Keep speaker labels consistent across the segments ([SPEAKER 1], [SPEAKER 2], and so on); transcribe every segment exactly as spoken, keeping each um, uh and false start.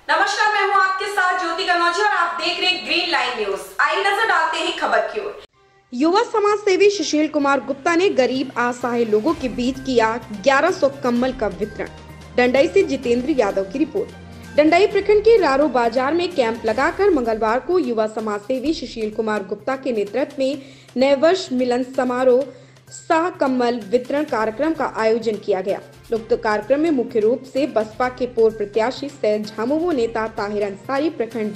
[SPEAKER 1] नमस्कार, मैं हूं आपके साथ ज्योति कनौजी और आप देख रहे हैं ग्रीन लाइन न्यूज। आइए नजर डालते हैं खबर की ओर।
[SPEAKER 2] युवा समाज सेवी सुशील कुमार गुप्ता ने गरीब असहाय लोगों के बीच किया ग्यारह सौ कम्बल का वितरण। डंडई से जितेंद्र यादव की रिपोर्ट। डंडई प्रखंड के रारो बाजार में कैंप लगाकर मंगलवार को युवा समाज सेवी सुशील कुमार गुप्ता के नेतृत्व में नए वर्ष मिलन समारोह सह कम्बल वितरण कार्यक्रम का आयोजन किया गया। उक्त कार्यक्रम में मुख्य रूप से बसपा के पूर्व प्रत्याशी सैयद झामुमो नेता ताहिर अंसारी, प्रखंड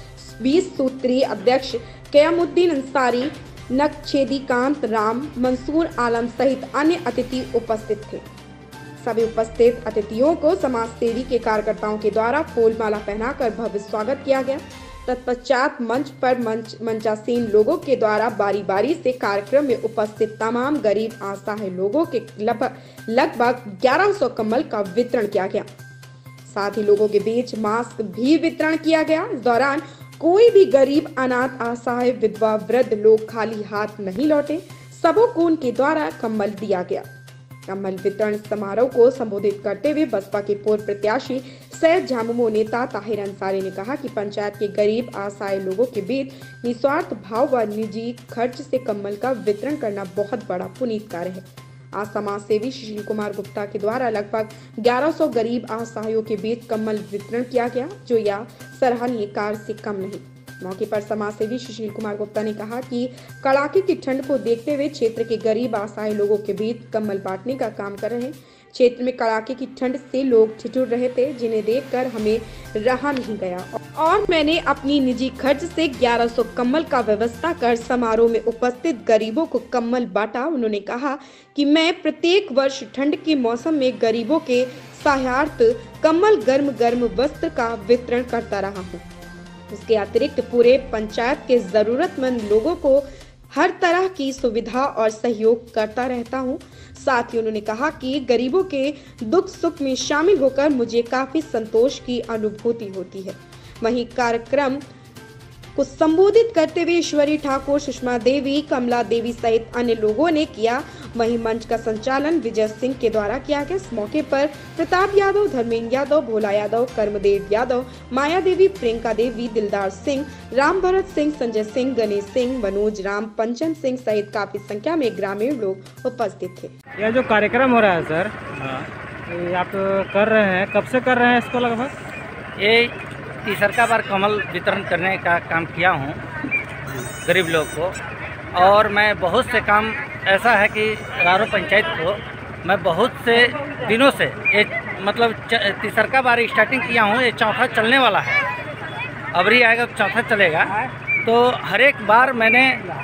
[SPEAKER 2] बीस सूत्रीय अध्यक्ष कयामुद्दीन अंसारी, नक्शेदी कांत राम, मंसूर आलम सहित अन्य अतिथि उपस्थित थे। सभी उपस्थित अतिथियों को समाज सेवी के कार्यकर्ताओं के द्वारा फूल माला पहनाकर भव्य स्वागत किया गया। तत्पश्चात मंच पर मंच मंचासीन लोगों के द्वारा बारी बारी से कार्यक्रम में उपस्थित तमाम गरीब असहाय लोगों के लगभग लगभग ग्यारह सौ कम्बल का वितरण किया गया। साथ ही लोगों के बीच मास्क भी वितरण किया गया। इस दौरान कोई भी गरीब, अनाथ, असहाय, विधवा, वृद्ध लोग खाली हाथ नहीं लौटे। सबों को उनके द्वारा कम्बल दिया गया। कम्बल वितरण समारोह को संबोधित करते हुए बसपा के पूर्व प्रत्याशी सैयद झामुमो नेता ताहिर अंसारी ने कहा कि पंचायत के गरीब असहाय लोगों के बीच निस्वार्थ भाव व निजी खर्च से कम्बल का वितरण करना बहुत बड़ा पुनीत कार्य है। आज समाज सेवी सुशील कुमार गुप्ता के द्वारा लगभग ग्यारह सौ गरीब असहायों के बीच कम्बल वितरण किया गया, जो यह सराहनीय कार्य से कम नहीं। मौके पर समाज सेवी सुशील कुमार गुप्ता ने कहा कि कड़ाके की ठंड को देखते हुए क्षेत्र के गरीब असहाय लोगों के बीच कम्बल बांटने का काम कर रहे हैं। क्षेत्र में कड़ाके की ठंड से लोग ठिठुर रहे थे, जिन्हें देखकर हमें रहा नहीं गया और मैंने अपनी निजी खर्च से ग्यारह सौ कम्बल का व्यवस्था कर समारोह में उपस्थित गरीबों को कम्बल बांटा। उन्होंने कहा कि मैं प्रत्येक वर्ष ठंड के मौसम में गरीबों के सहायार्थ कम्बल गर्म गर्म वस्त्र का वितरण करता रहा हूँ। इसके अतिरिक्त पूरे पंचायत के जरूरतमंद लोगों को हर तरह की सुविधा और सहयोग करता रहता हूं। साथ ही उन्होंने कहा कि गरीबों के दुख सुख में शामिल होकर मुझे काफी संतोष की अनुभूति होती है। वहीं कार्यक्रम को संबोधित करते हुए ईश्वरी ठाकुर, सुषमा देवी, कमला देवी सहित अन्य लोगों ने किया। वहीं मंच का संचालन विजय सिंह के द्वारा किया गया। इस मौके पर प्रताप यादव, धर्मेंद्र यादव, भोला यादव, कर्मदेव यादव, माया देवी, प्रियंका देवी, दिलदार सिंह, राम भरत सिंह, संजय सिंह, गणेश सिंह, मनोज राम, पंचम सिंह सहित काफी संख्या में ग्रामीण लोग उपस्थित थे।
[SPEAKER 3] यह जो कार्यक्रम हो रहा है सर, ये आप कर रहे हैं, कब से कर रहे हैं इसको? लगभग
[SPEAKER 4] ये तीसरा बार कम्बल वितरण करने का काम किया हूँ गरीब लोग को। और मैं बहुत से काम ऐसा है कि रारो पंचायत को मैं बहुत से दिनों से ये मतलब तीसरा बार स्टार्टिंग किया हूँ। ये चौथा चलने वाला है, अबरी आएगा चौथा चलेगा। तो हर एक बार मैंने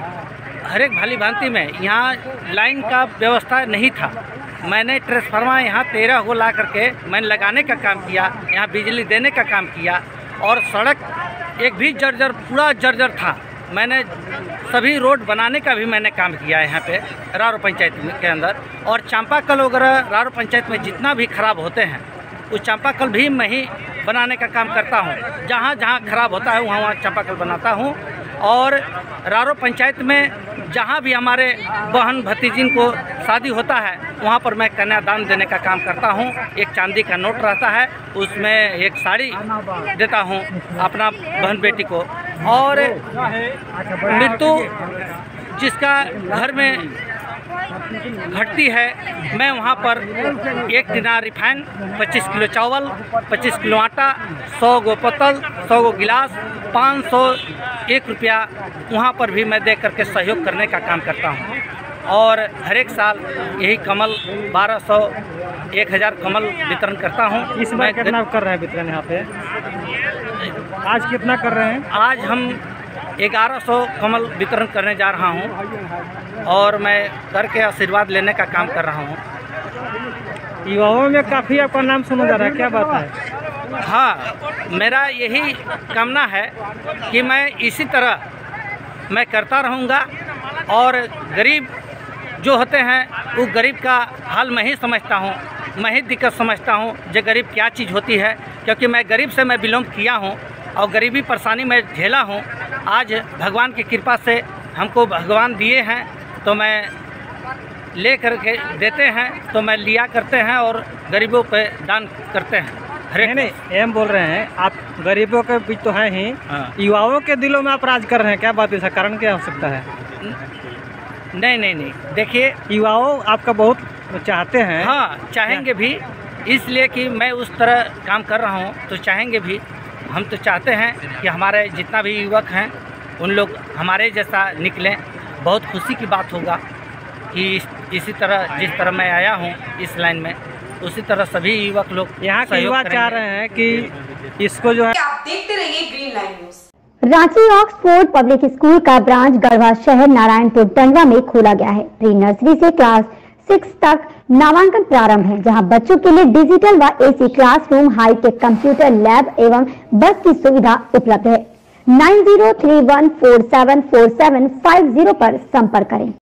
[SPEAKER 4] हर एक भाली भांति में यहाँ लाइन का व्यवस्था नहीं था। मैंने ट्रांसफार्मर यहाँ तेरह को ला करके मैंने लगाने का काम किया, यहाँ बिजली देने का काम किया। और सड़क एक भी जर्जर पूरा जर्जर था, मैंने सभी रोड बनाने का भी मैंने काम किया है यहाँ पे रारो पंचायत के अंदर। और चांपाकल वगैरह रारो पंचायत में जितना भी खराब होते हैं उस चांपाकल भी मैं ही बनाने का काम करता हूँ। जहाँ जहाँ खराब होता है वहाँ वहाँ चांपाकल बनाता हूँ। और रारो पंचायत में जहाँ भी हमारे बहन भतीजिन को शादी होता है वहाँ पर मैं कन्यादान देने का काम करता हूँ। एक चांदी का नोट रहता है, उसमें एक साड़ी देता हूँ अपना बहन बेटी को। और मृत्यु जिसका घर में घटती है मैं वहाँ पर एक दिनार रिफाइन, पच्चीस किलो चावल, पच्चीस किलो आटा, सौ गो पत्तल, सौ गो गिलास, पाँच सौ एक रुपया वहाँ पर भी मैं दे करके सहयोग करने का काम करता हूँ। और हर एक साल यही कम्बल बारह सौ एक हज़ार कम्बल वितरण करता हूँ।
[SPEAKER 3] इस बार कितना कर रहे हैं वितरण यहाँ पे? आज कितना कर रहे हैं?
[SPEAKER 4] आज हम ग्यारह सौ कम्बल वितरण करने जा रहा हूँ और मैं करके आशीर्वाद लेने का काम कर रहा हूँ।
[SPEAKER 3] युवाओं में काफ़ी आपका नाम सुना जा रहा है, क्या बात है?
[SPEAKER 4] हाँ, मेरा यही कामना है कि मैं इसी तरह मैं करता रहूँगा। और गरीब जो होते हैं वो गरीब का हाल मैं ही समझता हूँ, मैं ही दिक्कत समझता हूँ जो गरीब क्या चीज़ होती है, क्योंकि मैं गरीब से मैं बिलोंग किया हूँ और गरीबी परेशानी में झेला हूँ। आज भगवान की कृपा से हमको भगवान दिए हैं तो मैं ले करके देते हैं, तो मैं लिया करते हैं और गरीबों पे दान करते हैं। हर एक
[SPEAKER 3] नहीं नहीं एम बोल रहे हैं आप गरीबों के बीच तो है ही,
[SPEAKER 4] हाँ।
[SPEAKER 3] युवाओं के दिलों में आप राज कर रहे हैं, क्या बात है, इसका कारण क्या हो सकता है?
[SPEAKER 4] नहीं नहीं नहीं देखिए,
[SPEAKER 3] युवाओं आपका बहुत चाहते हैं।
[SPEAKER 4] हाँ चाहेंगे भी, इसलिए कि मैं उस तरह काम कर रहा हूँ तो चाहेंगे भी। हम तो चाहते हैं कि हमारे जितना भी युवक हैं उन लोग हमारे जैसा निकलें। बहुत खुशी की बात होगा कि इस, इसी तरह जिस तरह मैं आया हूँ इस लाइन में, उसी तरह सभी युवक लोग
[SPEAKER 3] यहाँ के युवा चाह रहे हैं कि इसको जो है।
[SPEAKER 1] आप देखते रहिए green line news.
[SPEAKER 5] Ranchi Oxford public school का ब्रांच गढ़वा शहर नारायणपुर टंडवा में खोला गया है। प्री नर्सरी से क्लास सिक्स तक नामांकन प्रारंभ है, जहां बच्चों के लिए डिजिटल व AC classroom, hitech computer lab एवं बस की सुविधा उपलब्ध है। Nine zero three one four seven four seven five zero पर संपर्क करें।